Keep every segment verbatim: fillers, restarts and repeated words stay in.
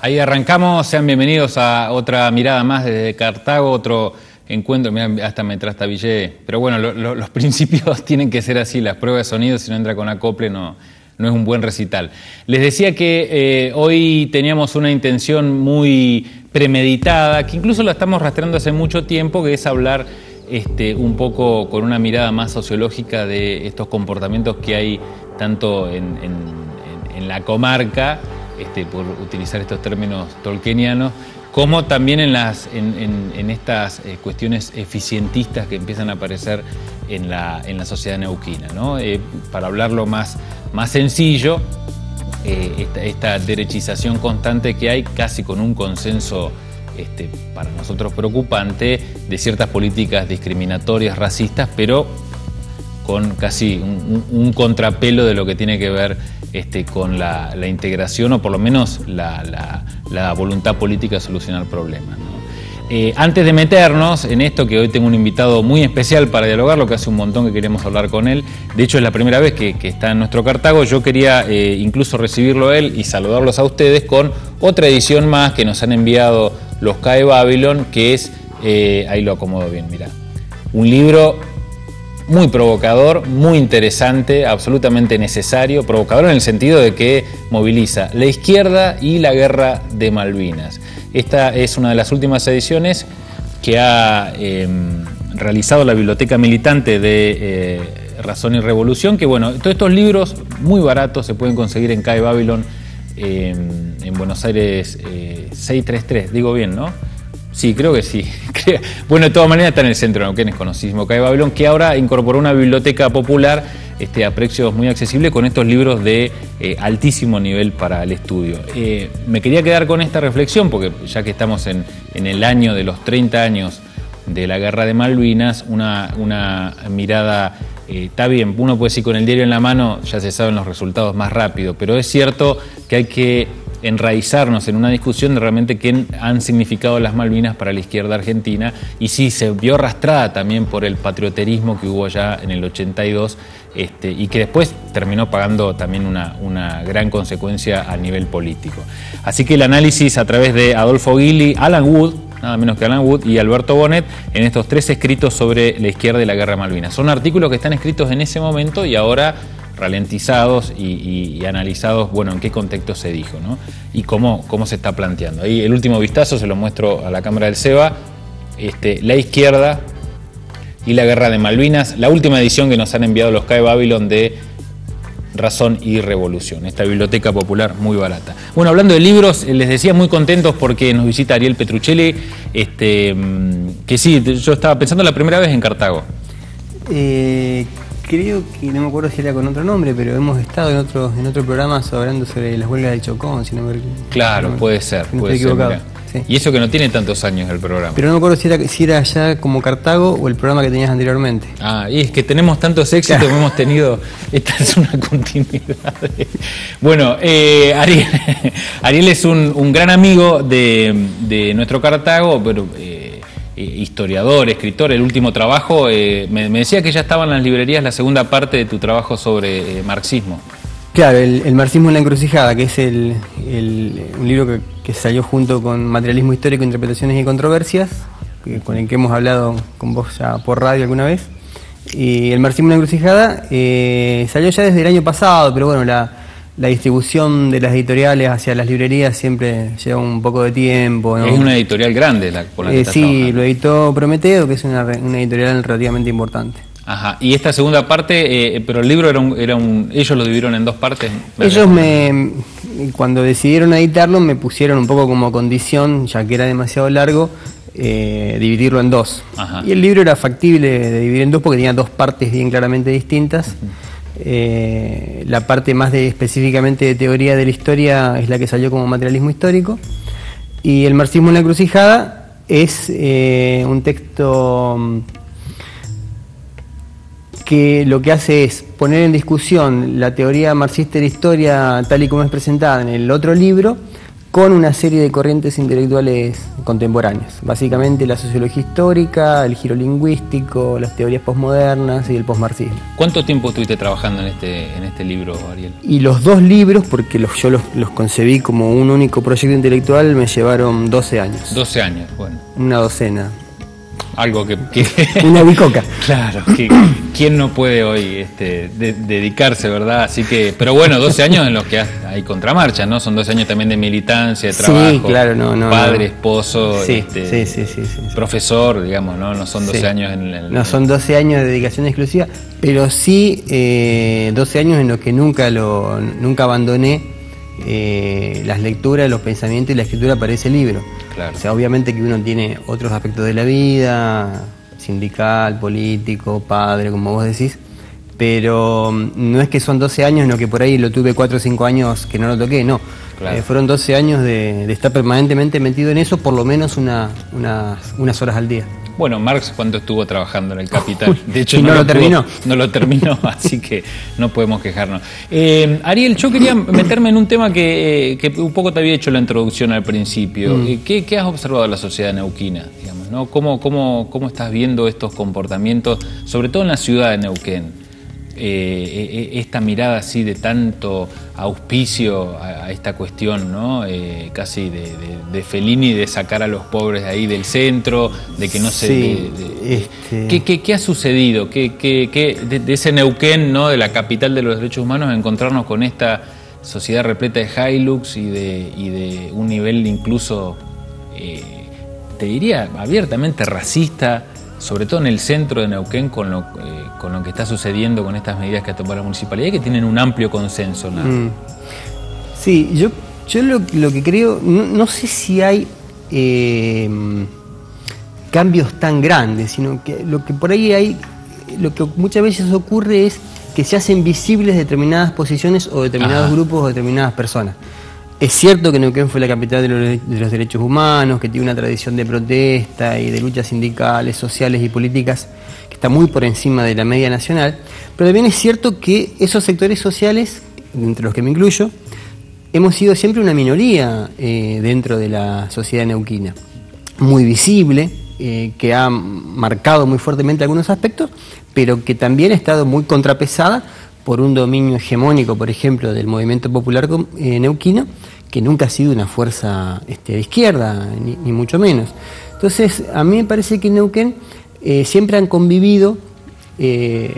Ahí arrancamos, sean bienvenidos a otra mirada más desde Cartago, otro encuentro, mirá, hasta me trastabillé, pero bueno, lo, lo, los principios tienen que ser así, las pruebas de sonido, si no entra con acople no, no es un buen recital. Les decía que eh, hoy teníamos una intención muy premeditada, que incluso la estamos rastreando hace mucho tiempo, que es hablar este, un poco con una mirada más sociológica de estos comportamientos que hay tanto en, en, en, en la comarca, Este, por utilizar estos términos tolkienianos, como también en, las, en, en, en estas eh, cuestiones eficientistas que empiezan a aparecer en la, en la sociedad neuquina, ¿no? Eh, para hablarlo más, más sencillo, eh, esta, esta derechización constante que hay, casi con un consenso este, para nosotros preocupante, de ciertas políticas discriminatorias, racistas, pero con casi un, un, un contrapelo de lo que tiene que ver este, con la, la integración o por lo menos la, la, la voluntad política de solucionar problemas, ¿no? Eh, antes de meternos en esto, que hoy tengo un invitado muy especial para dialogar, lo que hace un montón que queremos hablar con él, de hecho es la primera vez que, que está en nuestro Cartago, yo quería eh, incluso recibirlo a él y saludarlos a ustedes con otra edición más que nos han enviado los CAE Babylon, que es, eh, ahí lo acomodo bien, mirá, un libro muy provocador, muy interesante, absolutamente necesario, provocador en el sentido de que moviliza la izquierda y la guerra de Malvinas. Esta es una de las últimas ediciones que ha eh, realizado la Biblioteca Militante de eh, Razón y Revolución, que bueno, todos estos libros muy baratos se pueden conseguir en CAE Babylon eh, en Buenos Aires eh, seiscientos treinta y tres, digo bien, ¿no? Sí, creo que sí. Bueno, de todas maneras está en el centro de Neuquén, es conocidísimo CAE Babylon, que ahora incorporó una biblioteca popular este, a precios muy accesibles con estos libros de eh, altísimo nivel para el estudio. Eh, me quería quedar con esta reflexión, porque ya que estamos en, en el año de los treinta años de la Guerra de Malvinas, una, una mirada, eh, está bien, uno puede decir con el diario en la mano, ya se saben los resultados más rápido, pero es cierto que hay que enraizarnos en una discusión de realmente qué han significado las Malvinas para la izquierda argentina, y sí, se vio arrastrada también por el patrioterismo que hubo allá en el ochenta y dos este, y que después terminó pagando también una, una gran consecuencia a nivel político. Así que el análisis a través de Adolfo Guili, Alan Wood, nada menos que Alan Wood, y Alberto Bonet, en estos tres escritos sobre la izquierda y la guerra de Malvinas. Son artículos que están escritos en ese momento y ahora ralentizados y, y, y analizados, bueno, en qué contexto se dijo, ¿no? Y cómo, cómo se está planteando. Ahí el último vistazo se lo muestro a la cámara del SEBA, este, la izquierda y la guerra de Malvinas, la última edición que nos han enviado los CAE Babylon de Razón y Revolución, esta biblioteca popular muy barata. Bueno, hablando de libros, les decía muy contentos porque nos visita Ariel Petruccelli, este, que sí, yo estaba pensando la primera vez en Cartago. Eh... Creo que, no me acuerdo si era con otro nombre, pero hemos estado en otros en otro programa hablando sobre las huelgas del Chocón, si no me Claro, no me, puede ser, no puede estoy ser. equivocado. Sí. Y eso que no tiene tantos años el programa. Pero no me acuerdo si era, si era ya como Cartago o el programa que tenías anteriormente. Ah, y es que tenemos tantos éxitos que hemos tenido, esta es una continuidad. De... Bueno, eh, Ariel, Ariel es un, un gran amigo de, de nuestro Cartago, pero... Eh, historiador, escritor, el último trabajo, eh, me, me decía que ya estaba en las librerías la segunda parte de tu trabajo sobre eh, marxismo. Claro, el, el marxismo en la encrucijada, que es el, el, un libro que, que salió junto con Materialismo Histórico, Interpretaciones y Controversias, que, con el que hemos hablado con vos ya por radio alguna vez. Y el marxismo en la encrucijada eh, salió ya desde el año pasado, pero bueno, la... La distribución de las editoriales hacia las librerías siempre lleva un poco de tiempo, ¿no? Es una editorial grande la, por la que eh, estás Sí, trabajando. Lo editó Prometeo, que es una, una editorial relativamente importante. Ajá, y esta segunda parte, eh, pero el libro era un, era un... Ellos lo dividieron en dos partes. Ellos me, cuando decidieron editarlo, me pusieron un poco como condición, ya que era demasiado largo, eh, dividirlo en dos. Ajá. Y el libro era factible de dividir en dos porque tenía dos partes bien claramente distintas. Uh-huh. Eh, la parte más de específicamente de teoría de la historia es la que salió como materialismo histórico, y el marxismo en la encrucijada es eh, un texto que lo que hace es poner en discusión la teoría marxista de la historia tal y como es presentada en el otro libro, con una serie de corrientes intelectuales contemporáneas. Básicamente la sociología histórica, el giro lingüístico, las teorías posmodernas y el posmarxismo. ¿Cuánto tiempo estuviste trabajando en este, en este libro, Ariel? Y los dos libros, porque los, yo los, los concebí como un único proyecto intelectual, me llevaron doce años. doce años, bueno. Una docena. Algo que... que una bicoca. Claro, que quién no puede hoy este, de, dedicarse, ¿verdad? Así que, pero bueno, doce años en los que hay contramarcha, ¿no? Son doce años también de militancia, de trabajo. Sí, claro, no, no. Padre, no. esposo, sí, este, sí, sí, sí, sí, sí. profesor, digamos, ¿no? No son doce sí. años en el... No son doce años de dedicación exclusiva, pero sí eh, doce años en los que nunca, lo, nunca abandoné eh, las lecturas, los pensamientos y la escritura para ese libro. Claro. O sea, obviamente que uno tiene otros aspectos de la vida, sindical, político, padre, como vos decís, pero no es que son doce años en los que por ahí lo tuve cuatro o cinco años que no lo toqué, no. Claro. Eh, fueron doce años de, de estar permanentemente metido en eso, por lo menos una, una, unas horas al día. Bueno, Marx, ¿cuánto estuvo trabajando en el Capital? De hecho, y no, no lo, lo terminó. Pudo, no lo terminó, así que no podemos quejarnos. Eh, Ariel, yo quería meterme en un tema que, que un poco te había hecho la introducción al principio. Mm. ¿Qué, ¿Qué has observado de la sociedad neuquina? Digamos, ¿no? ¿Cómo, cómo, ¿Cómo estás viendo estos comportamientos, sobre todo en la ciudad de Neuquén? Eh, esta mirada así de tanto auspicio a, a esta cuestión, ¿no? Eh, casi de, de, de Fellini, de sacar a los pobres de ahí del centro, de que no se... Sí, de, de, este... ¿qué, qué, ¿Qué ha sucedido? ¿Qué, qué, qué, de, de ese Neuquén, ¿no? De la capital de los derechos humanos, encontrarnos con esta sociedad repleta de Hilux y de, y de un nivel incluso, eh, te diría, abiertamente racista, sobre todo en el centro de Neuquén, con lo, eh, con lo que está sucediendo con estas medidas que ha tomado la municipalidad, que tienen un amplio consenso, ¿no? Mm. Sí, yo, yo lo, lo que creo, no, no sé si hay eh, cambios tan grandes, sino que lo que por ahí hay, lo que muchas veces ocurre es que se hacen visibles determinadas posiciones o determinados Ajá. grupos o determinadas personas. Es cierto que Neuquén fue la capital de los, de los derechos humanos, que tiene una tradición de protesta y de luchas sindicales, sociales y políticas que está muy por encima de la media nacional, pero también es cierto que esos sectores sociales, entre los que me incluyo, hemos sido siempre una minoría eh, dentro de la sociedad neuquina, muy visible, eh, que ha marcado muy fuertemente algunos aspectos, pero que también ha estado muy contrapesada por un dominio hegemónico, por ejemplo, del movimiento popular eh, neuquino, que nunca ha sido una fuerza este, de izquierda, ni, ni mucho menos. Entonces, a mí me parece que en Neuquén eh, siempre han convivido, eh,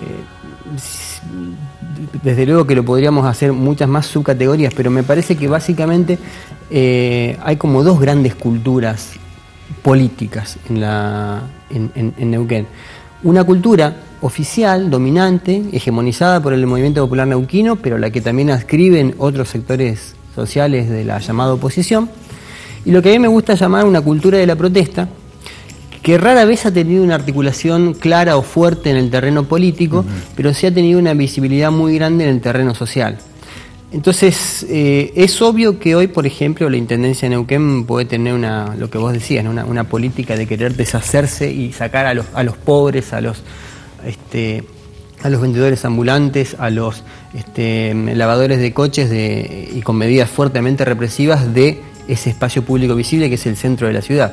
desde luego que lo podríamos hacer muchas más subcategorías, pero me parece que básicamente eh, hay como dos grandes culturas políticas en, la, en, en, en Neuquén. Una cultura oficial, dominante, hegemonizada por el movimiento popular neuquino, pero la que también adscriben otros sectores sociales de la llamada oposición, y lo que a mí me gusta llamar una cultura de la protesta, que rara vez ha tenido una articulación clara o fuerte en el terreno político, uh-huh. pero sí ha tenido una visibilidad muy grande en el terreno social. Entonces, eh, es obvio que hoy, por ejemplo, la Intendencia de Neuquén puede tener una, lo que vos decías, ¿no? una, una política de querer deshacerse y sacar a los, a los pobres, a los Este, a los vendedores ambulantes, a los este, lavadores de coches de, y con medidas fuertemente represivas de ese espacio público visible que es el centro de la ciudad.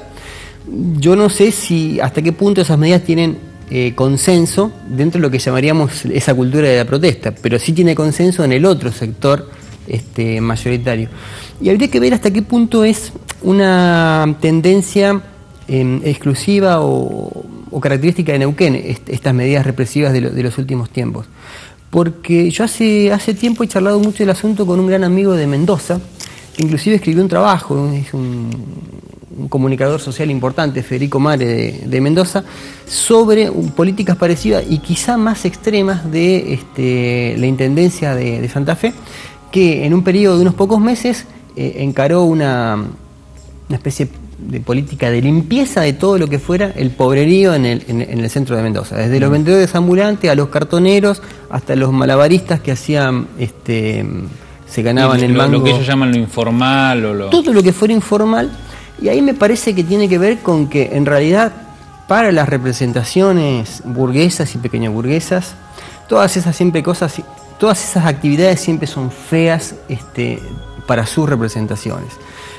Yo no sé si hasta qué punto esas medidas tienen eh, consenso dentro de lo que llamaríamos esa cultura de la protesta, pero sí tiene consenso en el otro sector este, mayoritario. Y habría que ver hasta qué punto es una tendencia eh, exclusiva o o característica de Neuquén, est estas medidas represivas de, lo, de los últimos tiempos. Porque yo hace, hace tiempo he charlado mucho del asunto con un gran amigo de Mendoza, que inclusive escribió un trabajo, es un, un comunicador social importante, Federico Mare de, de Mendoza, sobre um, políticas parecidas y quizá más extremas de este, la Intendencia de, de Santa Fe, que en un periodo de unos pocos meses eh, encaró una, una especie de de política de limpieza de todo lo que fuera el pobrerío en el, en, en el centro de Mendoza, desde los vendedores ambulantes a los cartoneros hasta los malabaristas que hacían este se ganaban el mango, lo que ellos llaman lo informal o lo... todo lo que fuera informal. Y ahí me parece que tiene que ver con que en realidad para las representaciones burguesas y pequeñas burguesas, todas esas siempre cosas, todas esas actividades siempre son feas este, para sus representaciones.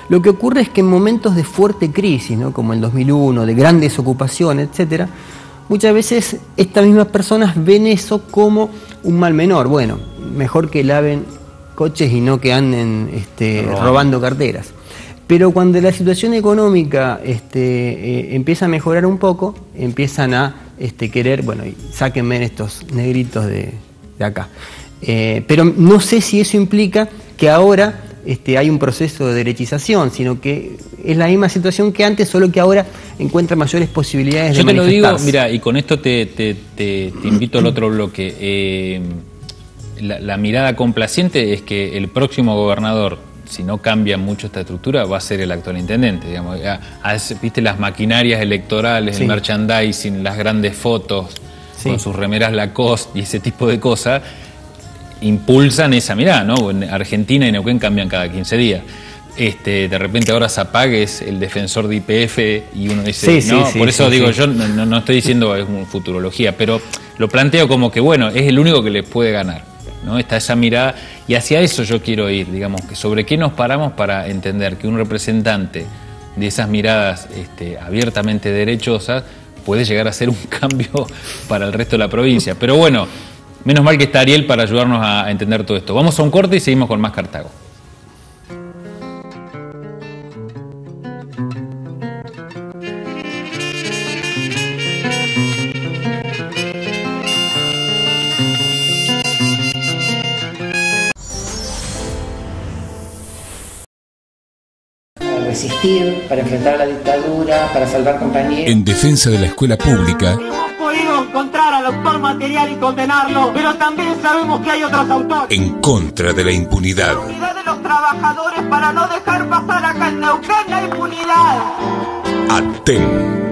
Lo que ocurre es que en momentos de fuerte crisis, ¿no? Como el dos mil uno, de gran desocupación, etcétera, muchas veces estas mismas personas ven eso como un mal menor. Bueno, mejor que laven coches y no que anden este, robando. robando carteras. Pero cuando la situación económica este, eh, empieza a mejorar un poco, empiezan a este, querer, bueno, sáquenme estos negritos de, de acá. Eh, pero no sé si eso implica que ahora este, hay un proceso de derechización, sino que es la misma situación que antes, solo que ahora encuentra mayores posibilidades Yo de manifestarse. Yo te lo digo, mira, y con esto te, te, te, te invito al otro bloque. Eh, la, la mirada complaciente es que el próximo gobernador, si no cambia mucho esta estructura, va a ser el actual intendente. Digamos. Viste las maquinarias electorales, sí. El merchandising, las grandes fotos, sí. Con sus remeras Lacoste y ese tipo de cosas, impulsan esa mirada, ¿no? En Argentina y Neuquén cambian cada quince días. Este, de repente ahora Zapag es el defensor de Y P F y uno dice, sí, no, sí, por sí, eso sí, digo, sí. yo no, no estoy diciendo es una futurología, pero lo planteo como que, bueno, es el único que les puede ganar, ¿no? Está esa mirada y hacia eso yo quiero ir, digamos, que sobre qué nos paramos para entender que un representante de esas miradas este, abiertamente derechosas puede llegar a ser un cambio para el resto de la provincia. Pero bueno, menos mal que está Ariel para ayudarnos a entender todo esto. Vamos a un corte y seguimos con más Cartago. Resistir, para enfrentar la dictadura, para salvar compañeros. En defensa de la escuela pública. Hemos podido encontrar al autor material y condenarlo, pero también sabemos que hay otros autores. En contra de la impunidad. La unidad de los trabajadores para no dejar pasar acá en Neuquén la impunidad. A T E N.